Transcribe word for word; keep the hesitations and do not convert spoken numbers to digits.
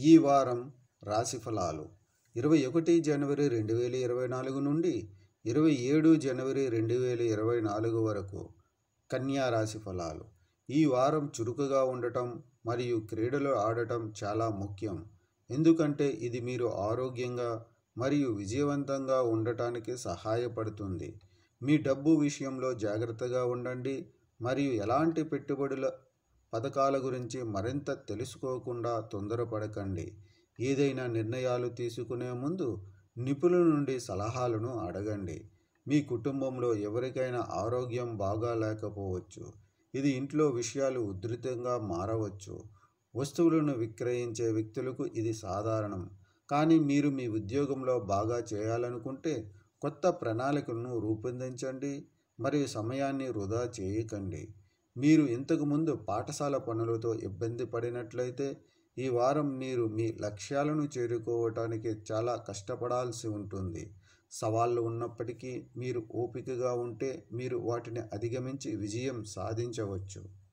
ఈ వారం రాశి ఫలాలు ఇరవై ఒకటి జనవరి రెండు వేల ఇరవై నాలుగు నుండి ఇరవై ఏడు జనవరి రెండు వేల ఇరవై నాలుగు వరకు కన్యా రాశి ఫలాలు. ఈ వారం చురుకుగా ఉండటం మరియు క్రీడలు ఆడటం చాలా ముఖ్యం, ఎందుకంటే ఇది మీరు ఆరోగ్యంగా మరియు విజయవంతంగా ఉండటానికి సహాయపడుతుంది. మీ డబ్బు విషయంలో జాగ్రత్తగా ఉండండి మరియు ఎలాంటి పెట్టుబడుల పథకాల గురించి మరింత తెలుసుకోకుండా తొందరపడకండి. ఏదైనా నిర్ణయాలు తీసుకునే ముందు నిపుణుల నుండి సలహాలను అడగండి. మీ కుటుంబంలో ఎవరికైనా ఆరోగ్యం బాగా లేకపోవచ్చు. ఇది ఇంట్లో విషయాలు ఉధృతంగా మారవచ్చు. వస్తువులను విక్రయించే వ్యక్తులకు ఇది సాధారణం, కానీ మీరు మీ ఉద్యోగంలో బాగా చేయాలనుకుంటే కొత్త ప్రణాళికలను రూపొందించండి మరియు సమయాన్ని వృధా చేయకండి. మీరు ఇంతకుముందు పాఠశాల పనులతో ఇబ్బంది పడినట్లయితే ఈ వారం మీరు మీ లక్ష్యాలను చేరుకోవటానికి చాలా కష్టపడాల్సి ఉంటుంది. సవాళ్లు ఉన్నప్పటికీ మీరు ఓపికగా ఉంటే మీరు వాటిని అధిగమించి విజయం సాధించవచ్చు.